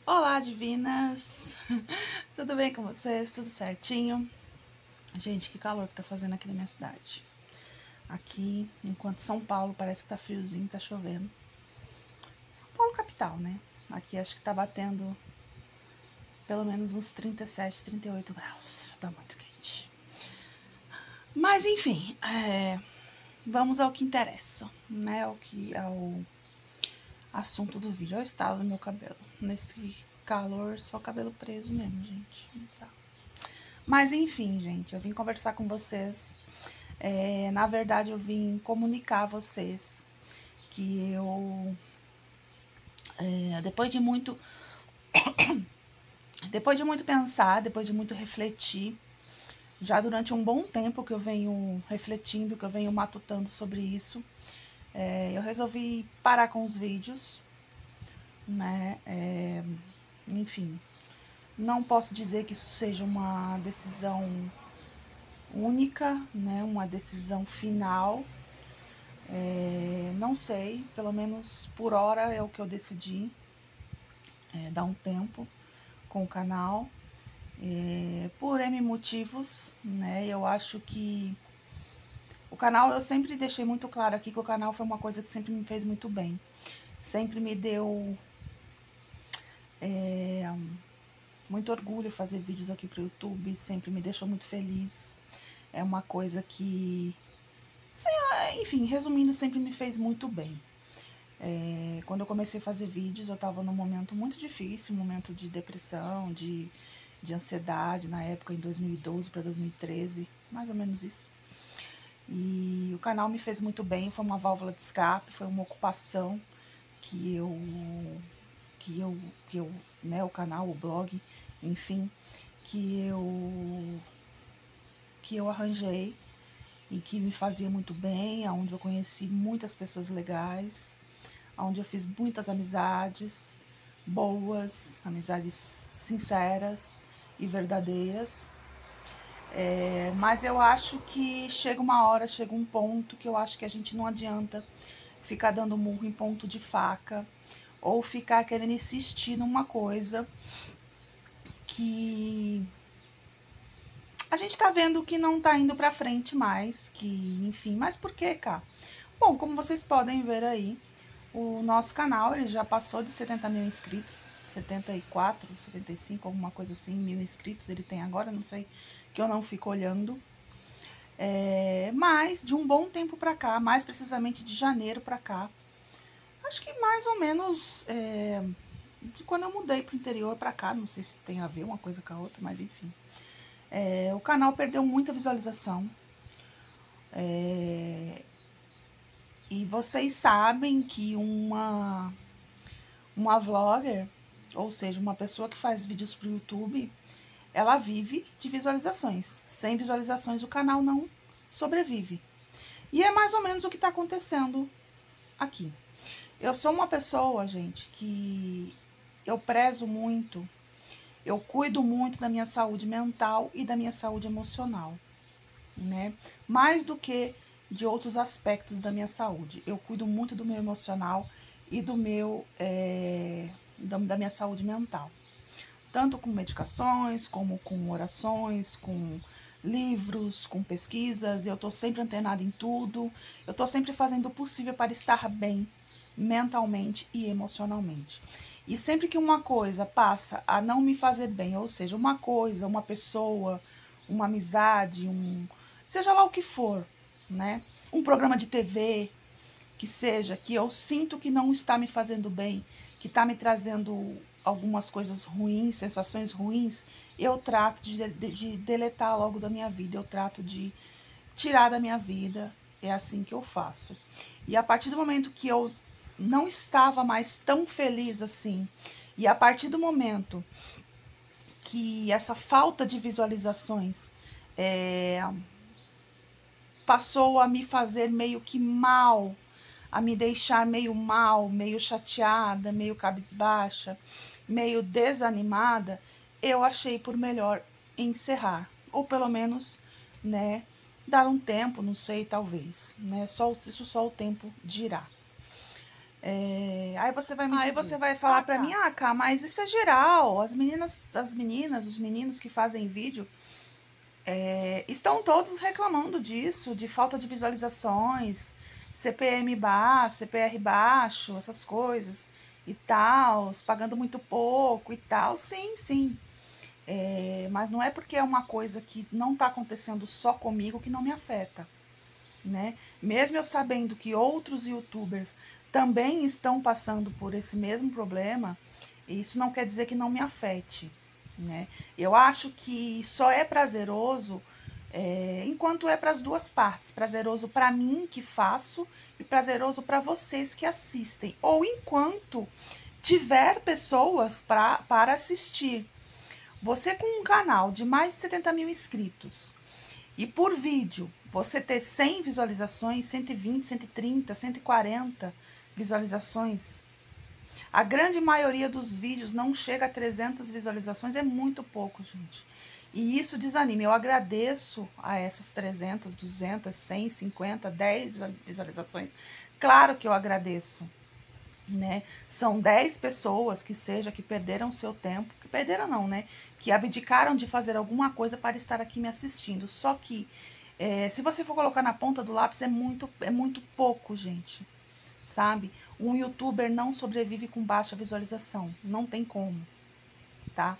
Olá, divinas! Tudo bem com vocês? Tudo certinho? Gente, que calor que tá fazendo aqui na minha cidade. Aqui, enquanto São Paulo parece que tá friozinho, tá chovendo. São Paulo capital, né? Aqui acho que tá batendo pelo menos uns 37, 38 graus. Tá muito quente. Mas enfim, vamos ao que interessa, né? Ao assunto do vídeo. Olha o estado do meu cabelo. Nesse calor, só cabelo preso mesmo, gente. Tá. Mas enfim, gente, eu vim conversar com vocês. Na verdade, eu vim comunicar a vocês que eu, depois de muito pensar, depois de muito refletir, já durante um bom tempo que eu venho refletindo, que eu venho matutando sobre isso, eu resolvi parar com os vídeos, né? Enfim, não posso dizer que isso seja uma decisão única, né? Uma decisão final. Não sei, pelo menos por hora é o que eu decidi, dar um tempo com o canal, por N motivos, né? Eu acho que o canal, eu sempre deixei muito claro aqui que o canal foi uma coisa que sempre me fez muito bem, sempre me deu muito orgulho fazer vídeos aqui pro YouTube, sempre me deixou muito feliz, é uma coisa que, enfim, resumindo, sempre me fez muito bem. Quando eu comecei a fazer vídeos, eu estava num momento muito difícil, um momento de depressão, de ansiedade, na época, em 2012 para 2013, mais ou menos isso. E o canal me fez muito bem, foi uma válvula de escape, foi uma ocupação que eu, né, o canal, o blog, enfim, que eu arranjei e que me fazia muito bem, onde eu conheci muitas pessoas legais, onde eu fiz muitas amizades boas, amizades sinceras e verdadeiras. Mas eu acho que chega uma hora, chega um ponto que eu acho que a gente não adianta ficar dando murro em ponto de faca ou ficar querendo insistir numa coisa que a gente tá vendo que não tá indo pra frente mais, que enfim, mas por que, cá? Bom, como vocês podem ver aí, o nosso canal ele já passou de 70 mil inscritos, 74, 75, alguma coisa assim, mil inscritos ele tem agora, não sei, que eu não fico olhando. Mas de um bom tempo pra cá, mais precisamente de janeiro pra cá, acho que mais ou menos de quando eu mudei pro interior pra cá, não sei se tem a ver uma coisa com a outra, mas enfim. O canal perdeu muita visualização. E vocês sabem que uma vlogger, ou seja, uma pessoa que faz vídeos pro YouTube, ela vive de visualizações. Sem visualizações o canal não sobrevive. E é mais ou menos o que está acontecendo aqui. Eu sou uma pessoa, gente, que eu prezo muito, eu cuido muito da minha saúde mental e da minha saúde emocional, né? Mais do que de outros aspectos da minha saúde. Eu cuido muito do meu emocional e do meu da minha saúde mental. Tanto com medicações, como com orações, com livros, com pesquisas. Eu tô sempre antenada em tudo. Eu tô sempre fazendo o possível para estar bem mentalmente e emocionalmente. E sempre que uma coisa passa a não me fazer bem, ou seja, uma coisa, uma pessoa, uma amizade, seja lá o que for, né? Um programa de TV, que seja, que eu sinto que não está me fazendo bem, que está me trazendo algumas coisas ruins, sensações ruins, eu trato de deletar logo da minha vida, eu trato de tirar da minha vida, é assim que eu faço. E a partir do momento que eu não estava mais tão feliz assim, e a partir do momento que essa falta de visualizações passou a me fazer meio que mal, a me deixar meio mal, meio chateada, meio cabisbaixa, meio desanimada, eu achei por melhor encerrar, ou pelo menos, né, dar um tempo, não sei, talvez, né, isso só o tempo dirá. Aí você vai falar pra mim, ah, Cá, mas isso é geral. As meninas, os meninos que fazem vídeo estão todos reclamando disso, de falta de visualizações, CPM baixo, CPR baixo, essas coisas e tal, pagando muito pouco e tal. Sim, sim. Mas não é porque é uma coisa que não está acontecendo só comigo que não me afeta, né? Mesmo eu sabendo que outros youtubers também estão passando por esse mesmo problema, isso não quer dizer que não me afete, né? Eu acho que só é prazeroso enquanto é para as duas partes, prazeroso para mim que faço e prazeroso para vocês que assistem, ou enquanto tiver pessoas para assistir. Você com um canal de mais de 70 mil inscritos e por vídeo você ter 100 visualizações, 120, 130, 140 visualizações, a grande maioria dos vídeos não chega a 300 visualizações, é muito pouco, gente. E isso desanima. Eu agradeço a essas 300, 200, 100, 50, 10 visualizações. Claro que eu agradeço, né? São 10 pessoas que perderam seu tempo, que perderam não, né? Que abdicaram de fazer alguma coisa para estar aqui me assistindo. Só que, se você for colocar na ponta do lápis, é muito pouco, gente, sabe? Um youtuber não sobrevive com baixa visualização, não tem como, tá?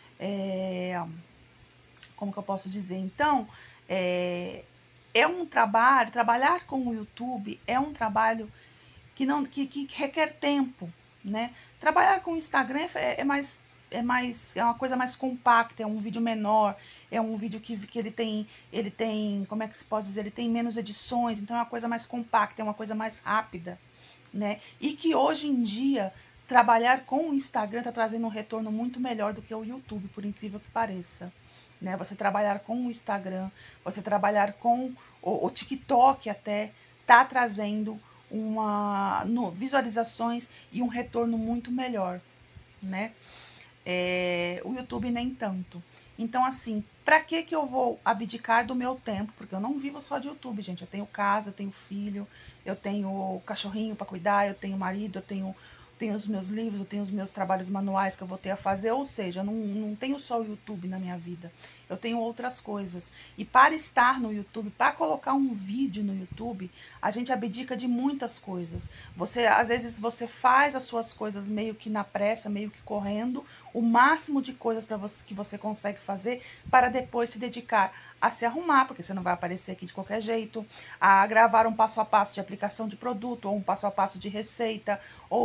Como que eu posso dizer? Então, é um trabalhar com o YouTube é um trabalho que requer tempo, né? Trabalhar com o Instagram é uma coisa mais compacta, é um vídeo menor, é um vídeo que ele tem, como é que se pode dizer, ele tem menos edições, então é uma coisa mais compacta, é uma coisa mais rápida, né? E que hoje em dia trabalhar com o Instagram está trazendo um retorno muito melhor do que o YouTube, por incrível que pareça, né? Você trabalhar com o Instagram, você trabalhar com o TikTok até tá trazendo visualizações e um retorno muito melhor, né? O YouTube nem tanto. Então, assim, pra que eu vou abdicar do meu tempo? Porque eu não vivo só de YouTube, gente. Eu tenho casa, eu tenho filho, eu tenho cachorrinho para cuidar, eu tenho marido, tenho os meus livros, eu tenho os meus trabalhos manuais que eu vou ter a fazer. Ou seja, eu não tenho só o YouTube na minha vida. Eu tenho outras coisas. E para estar no YouTube, para colocar um vídeo no YouTube, a gente abdica de muitas coisas. Às vezes, você faz as suas coisas meio que na pressa, meio que correndo, o máximo de coisas que você consegue fazer para depois se dedicar a se arrumar, porque você não vai aparecer aqui de qualquer jeito, a gravar um passo a passo de aplicação de produto, ou um passo a passo de receita, ou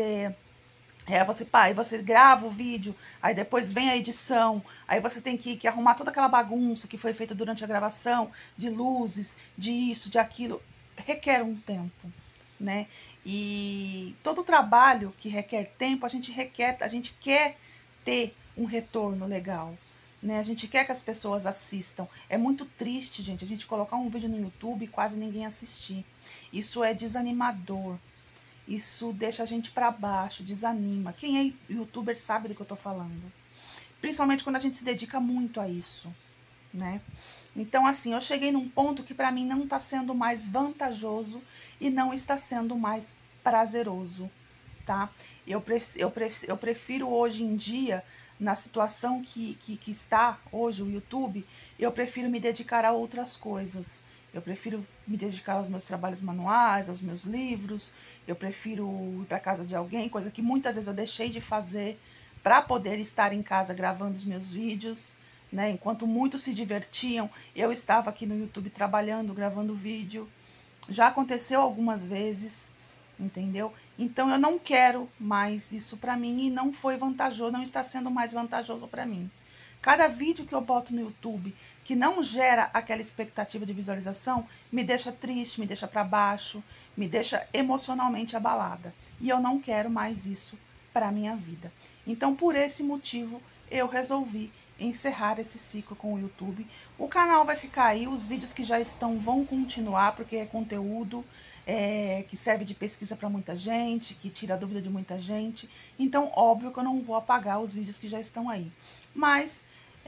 você grava o vídeo, aí depois vem a edição, aí você tem que arrumar toda aquela bagunça que foi feita durante a gravação, de luzes, de isso, de aquilo, requer um tempo, né? E todo trabalho que requer tempo, a gente quer ter um retorno legal, né? A gente quer que as pessoas assistam. É muito triste, gente, a gente colocar um vídeo no YouTube e quase ninguém assistir. Isso é desanimador. Isso deixa a gente para baixo, desanima. Quem é youtuber sabe do que eu tô falando. Principalmente quando a gente se dedica muito a isso, né? Então, assim, eu cheguei num ponto que para mim não tá sendo mais vantajoso e não está sendo mais prazeroso, tá? Eu prefiro hoje em dia, na situação que está hoje o YouTube, eu prefiro me dedicar a outras coisas. Eu prefiro me dedicar aos meus trabalhos manuais, aos meus livros. Eu prefiro ir para casa de alguém, coisa que muitas vezes eu deixei de fazer para poder estar em casa gravando os meus vídeos, né? Enquanto muitos se divertiam, eu estava aqui no YouTube trabalhando, gravando vídeo. Já aconteceu algumas vezes, entendeu? Então eu não quero mais isso para mim e não foi vantajoso, não está sendo mais vantajoso para mim. Cada vídeo que eu boto no YouTube que não gera aquela expectativa de visualização me deixa triste, me deixa para baixo, me deixa emocionalmente abalada. E eu não quero mais isso para minha vida. Então, por esse motivo, eu resolvi encerrar esse ciclo com o YouTube. O canal vai ficar aí, os vídeos que já estão vão continuar, porque é conteúdo que serve de pesquisa para muita gente, que tira a dúvida de muita gente. Então, óbvio que eu não vou apagar os vídeos que já estão aí. Mas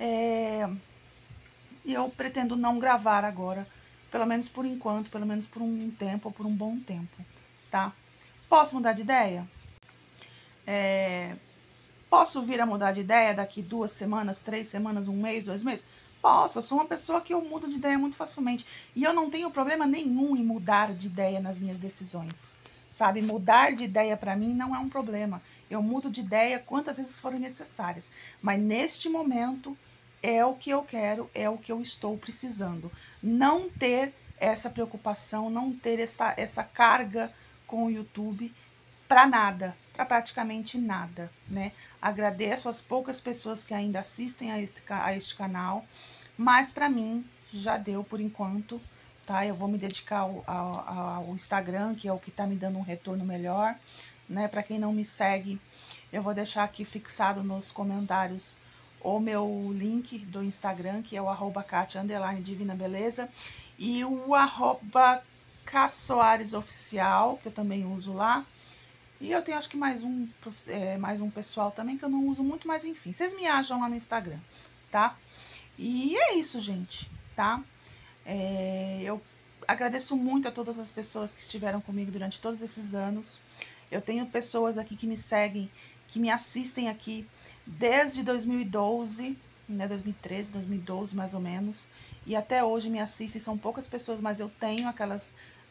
eu pretendo não gravar agora, pelo menos por enquanto, pelo menos por um tempo, ou por um bom tempo, tá? Posso mudar de ideia? Posso vir a mudar de ideia daqui 2 semanas, 3 semanas, 1 mês, 2 meses? Posso, eu sou uma pessoa que eu mudo de ideia muito facilmente. E eu não tenho problema nenhum em mudar de ideia nas minhas decisões. Sabe, mudar de ideia para mim não é um problema. Eu mudo de ideia quantas vezes forem necessárias. Mas neste momento é o que eu quero, é o que eu estou precisando. Não ter essa preocupação, não ter essa carga com o YouTube para nada, para praticamente nada, né? Agradeço as poucas pessoas que ainda assistem a este canal, mas para mim já deu por enquanto, tá? Eu vou me dedicar ao Instagram, que é o que tá me dando um retorno melhor, né? Para quem não me segue, eu vou deixar aqui fixado nos comentários o meu link do Instagram, que é o @Katia_Divina Beleza, e o @K_Soares_Oficial, que eu também uso lá. E eu tenho acho que mais um pessoal também que eu não uso muito, mas enfim, vocês me acham lá no Instagram, tá? E é isso, gente, tá? Eu agradeço muito a todas as pessoas que estiveram comigo durante todos esses anos. Eu tenho pessoas aqui que me seguem, que me assistem aqui desde 2012, né, 2013, 2012 mais ou menos, e até hoje me assistem. São poucas pessoas, mas eu tenho aquelas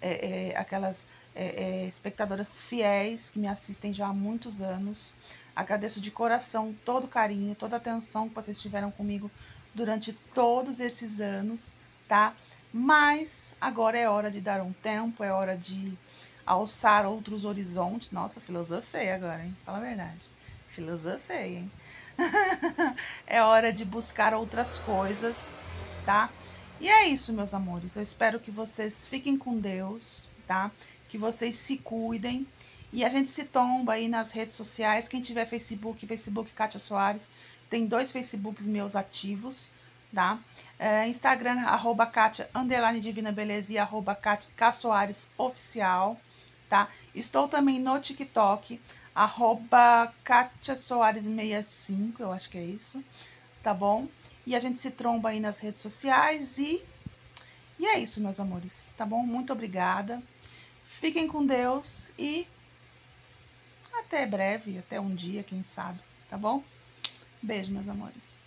espectadoras fiéis que me assistem já há muitos anos. Agradeço de coração todo o carinho, toda a atenção que vocês tiveram comigo durante todos esses anos, tá? Mas agora é hora de dar um tempo, é hora de alçar outros horizontes. Nossa, filosofei agora, hein? Fala a verdade. Filosofei, hein? É hora de buscar outras coisas, tá? E é isso, meus amores. Eu espero que vocês fiquem com Deus, tá? Que vocês se cuidem. E a gente se tomba aí nas redes sociais. Quem tiver Facebook Katia Soares. Tem 2 Facebooks meus ativos, tá? Instagram, @Katia_Divina Beleza e @K_Soares_Oficial, tá? Estou também no TikTok, @KatiaSoares65, eu acho que é isso, tá bom? E a gente se tromba aí nas redes sociais e é isso, meus amores, tá bom? Muito obrigada. Fiquem com Deus e até breve, até um dia, quem sabe, tá bom? Beijo, meus amores.